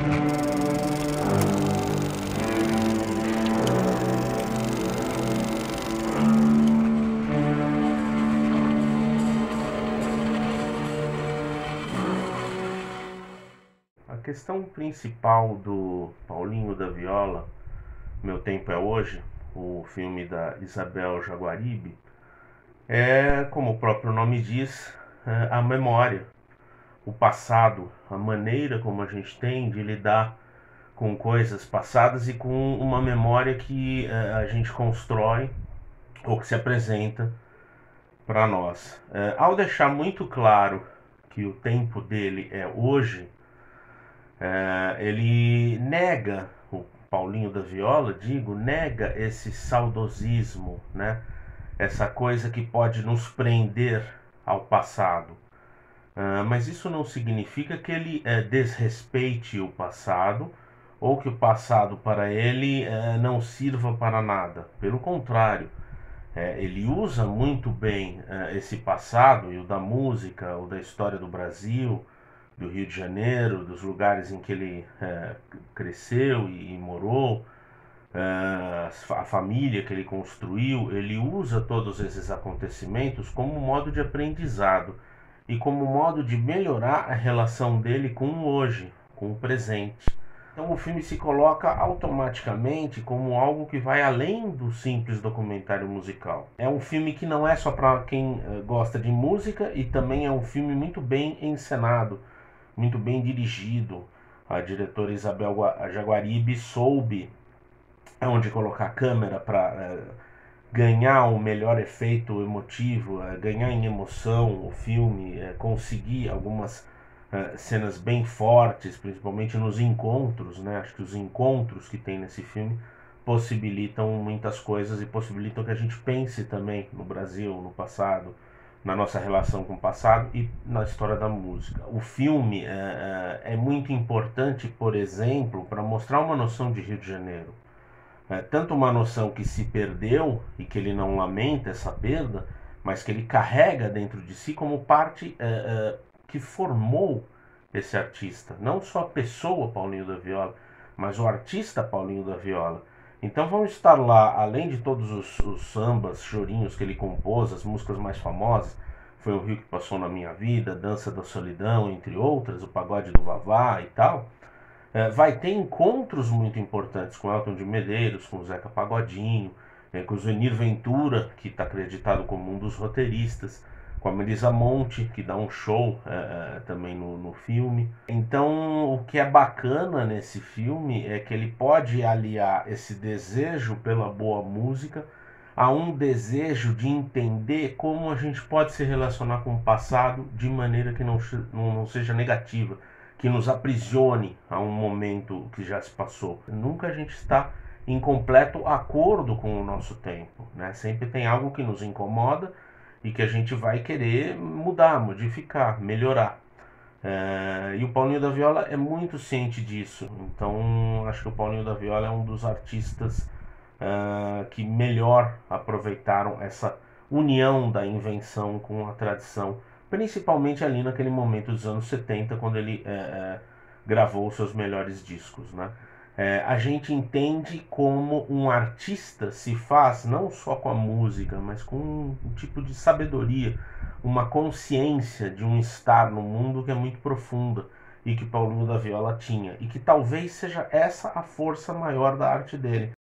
A questão principal do Paulinho da Viola, Meu Tempo é Hoje, o filme da Isabel Jaguaribe, é, como o próprio nome diz, a memória, o passado, a maneira como a gente tem de lidar com coisas passadas e com uma memória que a gente constrói ou que se apresenta para nós. Ao deixar muito claro que o tempo dele é hoje, ele nega, o Paulinho da Viola, digo, nega esse saudosismo, né? Essa coisa que pode nos prender ao passado. Mas isso não significa que ele desrespeite o passado ou que o passado para ele não sirva para nada. Pelo contrário, ele usa muito bem esse passado, e o da música, o da história do Brasil, do Rio de Janeiro, dos lugares em que ele cresceu e morou, a família que ele construiu. Ele usa todos esses acontecimentos como modo de aprendizado e como modo de melhorar a relação dele com o hoje, com o presente. Então o filme se coloca automaticamente como algo que vai além do simples documentário musical. É um filme que não é só para quem gosta de música, e também é um filme muito bem encenado, muito bem dirigido. A diretora Isabel Jaguaribe soube onde colocar a câmera para ganhar o melhor efeito emotivo, ganhar em emoção o filme, conseguir algumas cenas bem fortes, principalmente nos encontros, né? Acho que os encontros que tem nesse filme possibilitam muitas coisas e possibilitam que a gente pense também no Brasil, no passado, na nossa relação com o passado e na história da música. O filme é muito importante, por exemplo, para mostrar uma noção de Rio de Janeiro. Tanto uma noção que se perdeu e que ele não lamenta essa perda, mas que ele carrega dentro de si como parte que formou esse artista. Não só a pessoa Paulinho da Viola, mas o artista Paulinho da Viola. Então vamos estar lá, além de todos os sambas, chorinhos que ele compôs, as músicas mais famosas, Foi o Rio que Passou na Minha Vida, Dança da Solidão, entre outras, o Pagode do Vavá e tal. Vai ter encontros muito importantes com Elton de Medeiros, com o Zeca Pagodinho, com o Zenir Ventura, que está acreditado como um dos roteiristas, com a Melissa Monte, que dá um show também no filme. Então, o que é bacana nesse filme é que ele pode aliar esse desejo pela boa música a um desejo de entender como a gente pode se relacionar com o passado de maneira que não seja negativa, que nos aprisione a um momento que já se passou. Nunca a gente está em completo acordo com o nosso tempo, né? Sempre tem algo que nos incomoda e que a gente vai querer mudar, modificar, melhorar. E o Paulinho da Viola é muito ciente disso. Então acho que o Paulinho da Viola é um dos artistas que melhor aproveitaram essa união da invenção com a tradição, principalmente ali naquele momento dos anos 70, quando ele gravou os seus melhores discos, né? A gente entende como um artista se faz não só com a música, mas com um tipo de sabedoria, uma consciência de um estar no mundo que é muito profunda e que Paulinho da Viola tinha, e que talvez seja essa a força maior da arte dele.